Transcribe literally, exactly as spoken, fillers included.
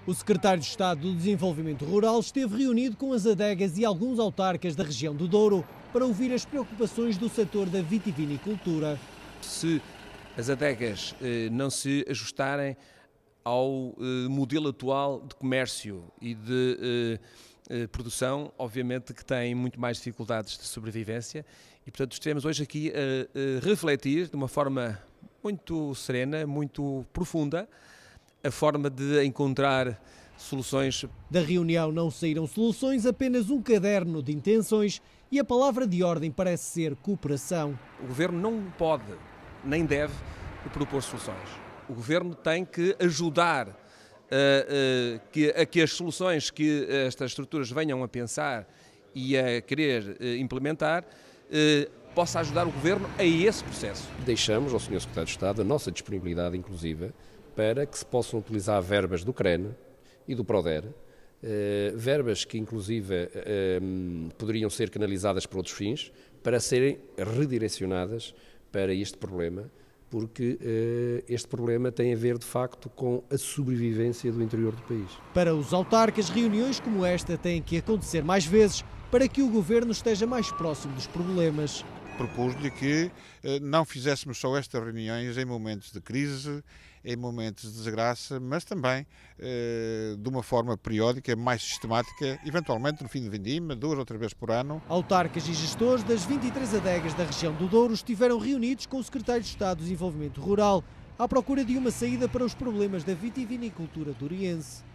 O secretário de Estado do Desenvolvimento Rural esteve reunido com as adegas e alguns autarcas da região do Douro para ouvir as preocupações do setor da vitivinicultura. Se as adegas eh, não se ajustarem ao eh, modelo atual de comércio e de eh, eh, produção, obviamente que têm muito mais dificuldades de sobrevivência e, portanto, estaremos hoje aqui a, a refletir de uma forma muito serena, muito profunda, a forma de encontrar soluções. Da reunião não saíram soluções, apenas um caderno de intenções e a palavra de ordem parece ser cooperação. O Governo não pode, nem deve, propor soluções. O Governo tem que ajudar uh, uh, que, a que as soluções que estas estruturas venham a pensar e a querer uh, implementar uh, possa ajudar o Governo a esse processo. Deixamos ao senhor Secretário de Estado a nossa disponibilidade, inclusiva, para que se possam utilizar verbas do CREN e do PRODER, eh, verbas que, inclusive, eh, poderiam ser canalizadas para outros fins, para serem redirecionadas para este problema, porque eh, este problema tem a ver, de facto, com a sobrevivência do interior do país. Para os autarcas, reuniões como esta têm que acontecer mais vezes para que o Governo esteja mais próximo dos problemas. Propus-lhe que eh, não fizéssemos só estas reuniões em momentos de crise, em momentos de desgraça, mas também eh, de uma forma periódica, mais sistemática, eventualmente no fim de vindima, duas ou três vezes por ano. Autarcas e gestores das vinte e três adegas da região do Douro estiveram reunidos com o secretário de Estado do Desenvolvimento Rural à procura de uma saída para os problemas da vitivinicultura douriense.